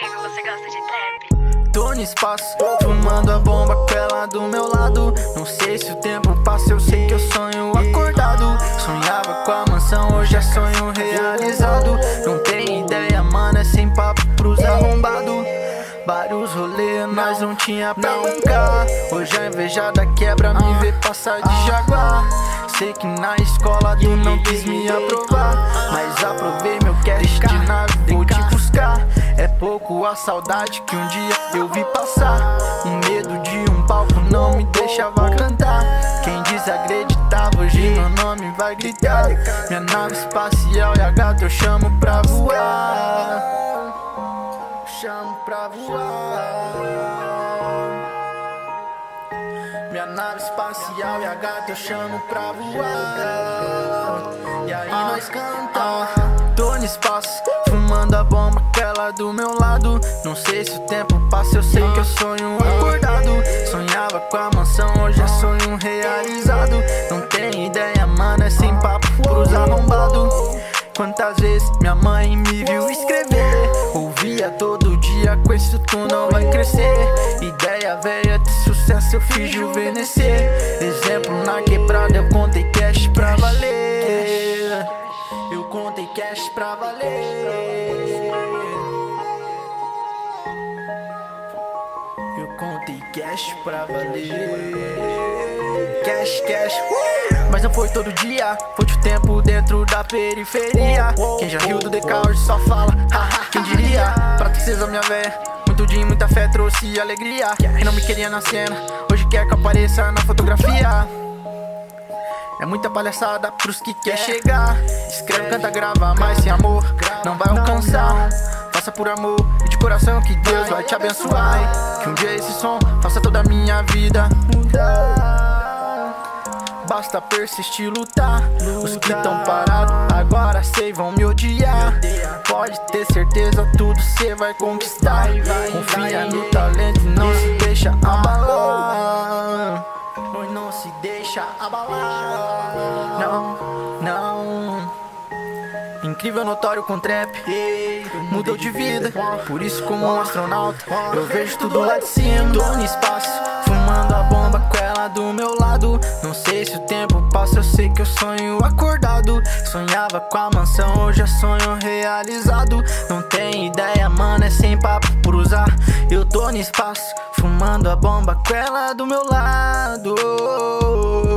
comigo, você gosta de trap? Tô no espaço, fumando a bomba com ela do meu lado. Não sei se o tempo passa, eu sei que eu sonho acordado. Sonhava com a mansão, hoje é sonho realizado. Não tem ideia, mano, é sem papo pros arrombados. Vários rolês, nós não tinha pra bancar. Hoje a invejada quebra, me vê passar de Jaguar. Sei que na escola tu não quis me aprovar, mas aprovei meu cash de nave, vou te buscar. É pouco a saudade que um dia eu vi passar. O medo de um palco não me deixava cantar. Quem desacreditava hoje meu nome vai gritar. Minha nave espacial e a gata eu chamo pra voar. Chamo pra voar. Minha nave espacial e a gata eu chamo pra voar. E aí nós cantamos. Tô no espaço, fumando a bomba, aquela do meu lado. Não sei se o tempo passa, eu sei que eu sonho acordado. Sonhava com a mansão, hoje é sonho realizado. Não tem ideia, mano, é sem papo pros arrombados. Quantas vezes minha mãe me viu escrever, ouvia todo dia, com isso tu não vai crescer. Ideia velha de sucesso eu fiz juvenescer. Exemplo na quebrada, eu contei cash pra valer. Eu contei cash pra valer. Eu contei cash pra valer. Cash, cash, mas não foi todo dia, foi de tempo dentro da periferia. Quem já riu do DK hoje só fala, haha, quem diria? Princesa minha véia, muito dia, muita fé trouxe alegria. Quem não me queria na cena, hoje quer que eu apareça na fotografia. É muita palhaçada pros que quer chegar. Escreve, canta, grava, mas sem amor não vai alcançar. Faça por amor e de coração que Deus vai te abençoar. Que um dia esse som faça toda a minha vida mudar. Basta persistir, lutar. Os que tão parados agora sei vão me odiar. Pode ter certeza, tudo cê vai conquistar. Confia no talento, não se deixa abalar. Não se deixa abalar. Não, não. Incrível, notório com trap, mudou de vida, por isso como um astronauta eu vejo tudo lá de cima. Tô no espaço, fumando a bomba com ela do meu lado. Não sei se o tempo passa, eu sei que eu sonho acordado. Sonhava com a mansão, hoje é sonho realizado. Não tem ideia, mano, é sem papo por usar. Eu tô no espaço, fumando a bomba com ela do meu lado.